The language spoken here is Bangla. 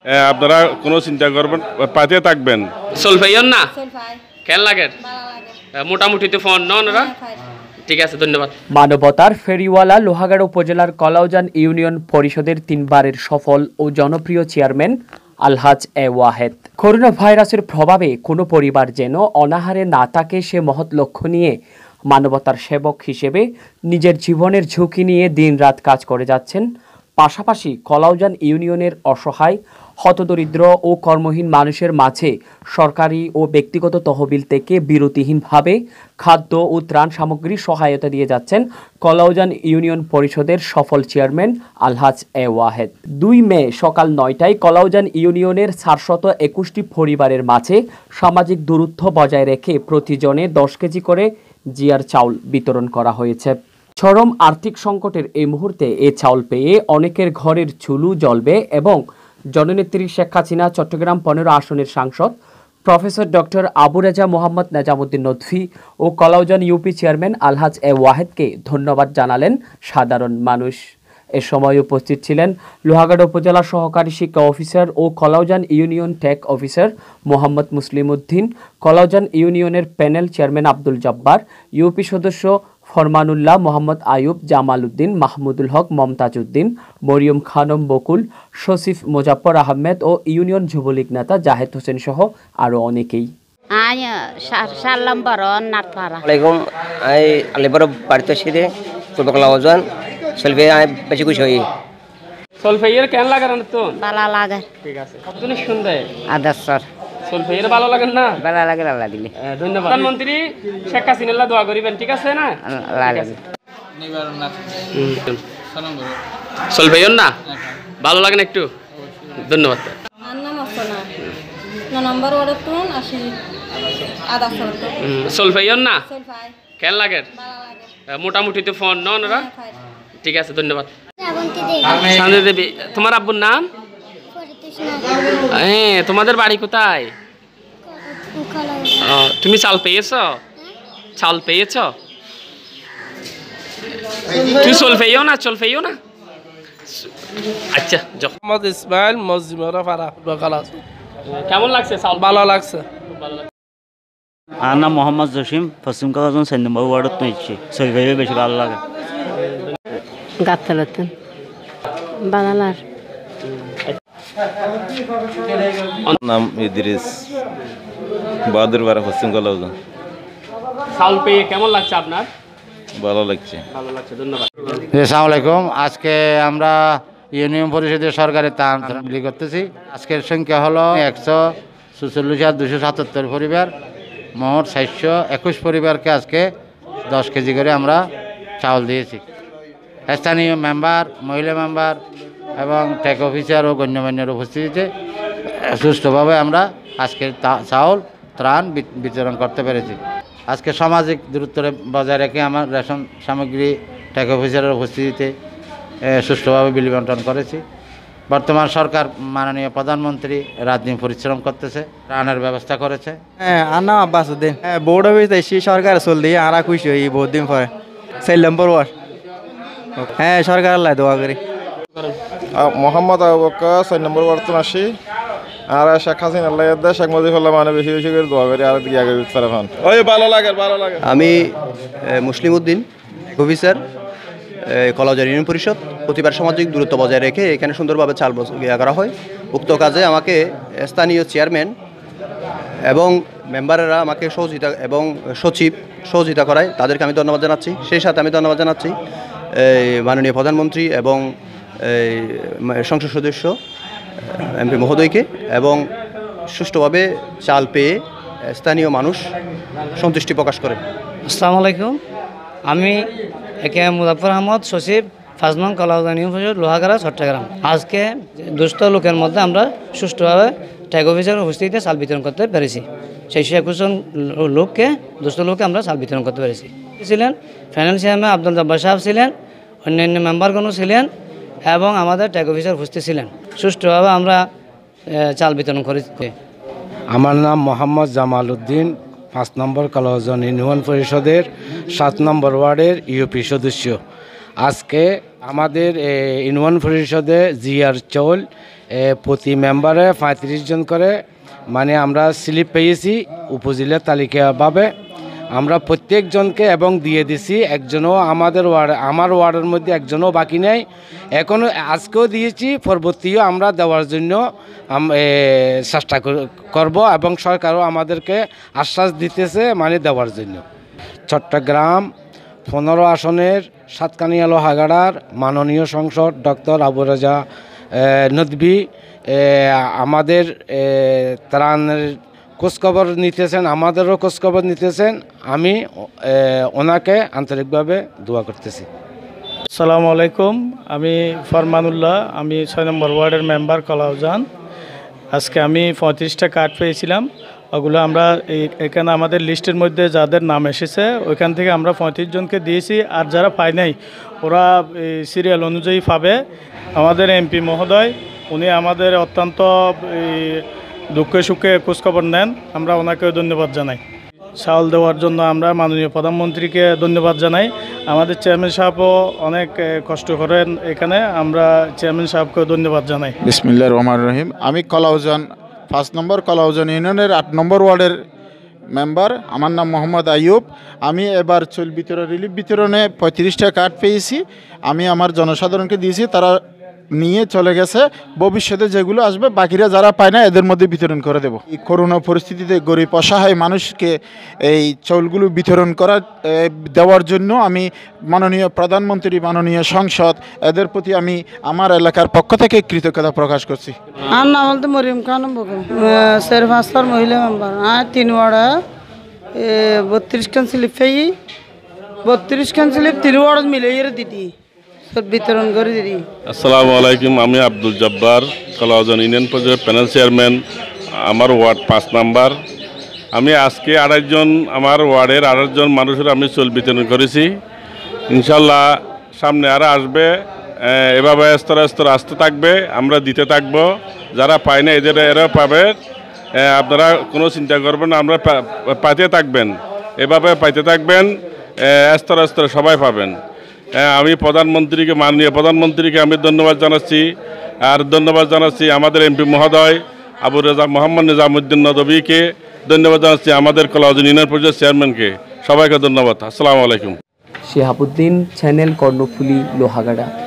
আপনারা কোনো চিন্তা করবেন, পাতে থাকবেন। সলফাইয়ন না কেন লাগে মোটামুটি তো ফোন নরা ঠিক আছে, ধন্যবাদ। মানবতার ফেরিওয়ালা লোহাগাড়া উপজেলার কলাউজান ইউনিয়ন পরিষদের 3 বারের সফল ও জনপ্রিয় চেয়ারম্যান আলহাজ এ ওয়াহেদ। করোনা ভাইরাসের প্রভাবে কোনো পরিবার যেন অনাহারে না থাকে সে মহৎ লক্ষ্য নিয়ে মানবতার সেবক হিসেবে নিজের জীবনের ঝুঁকি নিয়ে দিনরাত কাজ করে যাচ্ছেন। পাশাপাশি কলাউজান ইউনিয়নের অসহায় হতদরিদ্র ও কর্মহীন মানুষের মাঝে সরকারি ও ব্যক্তিগত তহবিল থেকে বিরতিহীনভাবে খাদ্য ও ত্রাণ সামগ্রী সহায়তা দিয়ে যাচ্ছেন কলাউজান ইউনিয়ন পরিষদের সফল চেয়ারম্যান আলহাজ এ ওয়াহেদ। 2 মে সকাল 9টায় কলাউজান ইউনিয়নের 421টি পরিবারের মাঝে সামাজিক দূরত্ব বজায় রেখে প্রতিজনে 10 কেজি করে জিয়ার চাউল বিতরণ করা হয়েছে। চরম আর্থিক সংকটের এই মুহূর্তে এ চাউল পেয়ে অনেকের ঘরের চুলু জ্বলবে এবং জননেত্রী শেখ হাসিনা চট্টগ্রাম 15 আসনের সাংসদ প্রফেসর ডক্টর আবু রেজা মোহাম্মদ নেজামুদ্দিন নদভী ও কলাউজান ইউপি চেয়ারম্যান আলহাজ এ ওয়াহেদকে ধন্যবাদ জানালেন সাধারণ মানুষ। এ সময় উপস্থিত ছিলেন লোহাগাড়া উপজেলা সহকারী শিক্ষা অফিসার ও Kalauzan union tech officer Mohammad Muslim Uddin, Kalauzan ইউনিয়নের panel chairman Abdul Jabbar, UP সদস্য ফরমানুল্লাহ, মোহাম্মদ আয়ুব, জামাল উদ্দিন, মাহমুদুল হক, মমতাজ উদ্দিন, মরিয়ম খানম বকুল, সসিফ মোজাফর আহমেদ ও ইউনিয়ন যুবলীগ নেতা জাহেদ হোসেন সহ আরও অনেকেই। বেশি খুশি হই। সলফাইয়ের কেন লাগে না তো ভালো লাগে, ঠিক আছে কতদিন শুনবে আদার স্যার সলফাইয়ের ভালো লাগে না, ভালো লাগে আল্লাহ দিলে। ধন্যবাদ। প্রধানমন্ত্রী শেখ হাসিনা দোয়া করিবেন, ঠিক আছে না? সলফাইয়ের না ভালো লাগে না একটু, ধন্যবাদ। সলফাইয়ের না কেন লাগে মোটামুটি তো ফোন নরা ঠিক আছে, ধন্যবাদ। সঞ্জয় দেবী, তোমার আব্বুর নাম? হ্যাঁ, তোমাদের বাড়ি কোথায়? তুমি চাল পেয়েছ? চাল পেয়েছ? তুই চল পেয়েও না, চল পেয়েও না। আচ্ছা, মোহাম্মদ ইসমাইল মজজিমরা ফারা বকালাস। কেমন লাগছে চাল? ভালো লাগছে। আমার নাম মোহাম্মদ জসিম, পশ্চিম কলাউজান 4 নম্বর ওয়ার্ডত নিচ্ছি। সলফাইয়ে বেশি ভালো লাগে। গাতলাতেন বানালার নাম ইদ্রিস, বাহাদুরপাড়া, পশ্চিম কলাউজান। চাল পেয়ে কেমন লাগছে আপনার? ভালো লাগছে। ভালো লাগছে, ধন্যবাদ। আসসালামু আলাইকুম। আজকে আমরা ইউনিয়ন পরিষদের সরকারি ত্রাণ বিলি করতেছি। আজকের সংখ্যা হলো 146,277 পরিবার। মোট 721 পরিবারকে আজকে 10 কেজি করে আমরা চাউল দিয়েছি। স্থানীয় মেম্বার, মহিলা মেম্বার এবং টেক অফিসার ও গণ্যমান্যের উপস্থিতিতে সুষ্ঠুভাবে আমরা আজকে চাউল ত্রাণ বিতরণ করতে পেরেছি। আজকে সামাজিক দূরত্ব বজায় রেখে আমার রেশন সামগ্রী টেক অফিসারের উপস্থিতিতে সুষ্ঠুভাবে বিলি বন্টন করেছি। বর্তমান সরকার মাননীয় প্রধানমন্ত্রী রাতদিন পরিশ্রম করতেছে, ত্রাণের ব্যবস্থা করেছে। হ্যাঁ, আর নাম আব্বাস উদ্দিন। বোর্ড অফিস এসে সরকার চল দিয়ে আর খুশি হই বহুত দিন পরে। 4 নম্বর ওয়ার্ড। হ্যাঁ, সরকার আল্লাহ দোয়া করি। মোহাম্মদ আবু বকর 4 নম্বর ওয়ার্ড তো আসি। আর শেখ হাসিনা আল্লাহ দেশ শেখ মুজিবুল্লাহ মানে বেশি বেশি করে দোয়া করি আর দিকে আগে উঠতে পারেন। ওই ভালো লাগে, ভালো লাগে। আমি মুসলিম উদ্দিন, অফিসার, কলাউজান ইউনিয়ন পরিষদ। প্রতিবার সামাজিক দূরত্ব বজায় রেখে এখানে সুন্দরভাবে চাল করা হয়। উক্ত কাজে আমাকে স্থানীয় চেয়ারম্যান এবং মেম্বারেরা আমাকে সহযোগিতা এবং সচিব সহযোগিতা করায়, তাদেরকে আমি ধন্যবাদ জানাচ্ছি। সেই সাথে আমি ধন্যবাদ জানাচ্ছি মাননীয় প্রধানমন্ত্রী এবং সংসদ সদস্য এমপি মহোদয়কে, এবং সুষ্ঠুভাবে চাল পেয়ে স্থানীয় মানুষ সন্তুষ্টি প্রকাশ করে। আসসালামু আলাইকুম। আমি একে মুজাফর আহমদ, সচিব, 5 নং কলাউজান ইউনিয়ন পরিষদ, লোহাগাড়া, চট্টগ্রাম। আজকে দুস্থ লোকের মধ্যে আমরা সুষ্ঠুভাবে ট্যাগ অফিসের উপস্থিতিতে চাল বিতরণ করতে পেরেছি। 621 জন লোককে, দুস্থ লোককে আমরা চাল বিতরণ করতে পেরেছি। ছিলেন প্যানেল চেয়ারম্যান আব্দুল জব্বার সাহেব ছিলেন, অন্যান্য মেম্বারগণও ছিলেন এবং আমাদের ট্যাগ অফিসার উপস্থিত ছিলেন। সুষ্ঠুভাবে আমরা চাল বিতরণ করেছি। আমার নাম মোহাম্মদ জামাল উদ্দিন, 5 নম্বর কলাউজান ইউনিয়ন পরিষদের 7 নম্বর ওয়ার্ডের ইউপি সদস্য। আজকে আমাদের ইউনিয়ন পরিষদে জিয়ার চাউল প্রতি মেম্বারে 35 জন করে মানে আমরা স্লিপ পেয়েছি উপজেলা তালিকাভাবে। আমরা প্রত্যেকজনকে এবং দিয়ে দিছি, একজনও আমার ওয়ার্ডের মধ্যে একজনও বাকি নেই। এখনও আজকেও দিয়েছি, পরবর্তীও আমরা দেওয়ার জন্য চেষ্টা করব এবং সরকারও আমাদেরকে আশ্বাস দিতেছে মানে দেওয়ার জন্য। চট্টগ্রাম 15 আসনের সাতকানিয়া লোহাগাড়ার মাননীয় সংসদ ডক্টর আবু রাজা নদভী আমাদের ত্রাণের খোঁজখবর নিতেছেন, আমাদেরও খোঁজখবর নিতেছেন। আমি ওনাকে আন্তরিকভাবে দোয়া করতেছি। আসসালামু আলাইকুম, আমি ফরমানুল্লাহ, আমি 6 নম্বর ওয়ার্ডের মেম্বার কলাউজান। আজকে আমি 35টা কার্ড পেয়েছিলাম, ওগুলো আমরা এখানে আমাদের লিস্টের মধ্যে যাদের নাম এসেছে ওইখান থেকে আমরা 35 জনকে দিয়েছি। আর যারা পায় নাই ওরা সিরিয়াল অনুযায়ী পাবে। আমাদের এমপি মহোদয় উনি আমাদের অত্যন্ত দুঃখে সুখে খোঁজখবর নেন, আমরা ওনাকেও ধন্যবাদ জানাই। চাউল দেওয়ার জন্য আমরা মাননীয় প্রধানমন্ত্রীকে ধন্যবাদ জানাই। আমাদের চেয়ারম্যান সাহেবও অনেক কষ্ট করেন এখানে, আমরা চেয়ারম্যান সাহেবকেও ধন্যবাদ জানাই। বিসমিল্লাহির রহমানির রহিম। আমি কলাউজান 5 নম্বর কলাউজান ইউনিয়নের 8 নম্বর ওয়ার্ডের মেম্বার। আমার নাম মোহাম্মদ আইয়ুব। আমি এবার রিলিফ বিতরণে 35টা কার্ড পেয়েছি। আমি আমার জনসাধারণকে দিয়েছি, তারা নিয়ে চলে গেছে। ভবিষ্যতে যেগুলো আসবে বাকিরা যারা পায় না এদের মধ্যে বিতরণ করে দেব। এই করোনা পরিস্থিতিতে গরিব অসহায় মানুষকে এই চাউলগুলো বিতরণ দেওয়ার জন্য আমি মাননীয় প্রধানমন্ত্রী, মাননীয় সংসদ এদের প্রতি আমি আমার এলাকার পক্ষ থেকে কৃতজ্ঞতা প্রকাশ করছি। আমার নাম বলতে মরিয়ম খানম বেগম, শেরফাস্তার মহিলা মেম্বার। 3 ওয়ার্ডে 32 খান স্লিপ পেয়ে 32 খান স্লিপ 3 ওয়ার্ড মিলে দিদি বিতরণ করে দিদি। আসসালামু আলাইকুম, আমি আব্দুল জব্বার, কলাউজান ইউনিয়ন পরিষদের প্যানেল চেয়ারম্যান। আমার ওয়ার্ড 5 নাম্বার। আমি আজকে 28 জন আমার ওয়ার্ডের 28 জন মানুষের আমি চাউল বিতরণ করেছি। ইনশাল্লাহ সামনে আরও আসবে, এভাবে স্তরে স্তরে আসতে থাকবে, আমরা দিতে থাকব। যারা পায় না এরাও পাবে। আপনারা কোনো চিন্তা করবেন না, আমরা পাইতে থাকবেন, এভাবে পাইতে থাকবেন, স্তরে স্তরে সবাই পাবেন। আমি প্রধানমন্ত্রীকে, মাননীয় প্রধানমন্ত্রীকে আমি ধন্যবাদ জানাচ্ছি। আর ধন্যবাদ জানাচ্ছি আমাদের এমপি মহোদয় আবু রাজা মোহাম্মদ নিজামুদ্দিন নদভীকে ধন্যবাদ জানাচ্ছি, আমাদের কলাউজান ইউনিয়ন পরিষদের চেয়ারম্যানকে। সবাইকে ধন্যবাদ। আসসালামু আলাইকুম। শিহাবুদ্দিন, চ্যানেল কর্ণফুলী, লোহাগাড়া।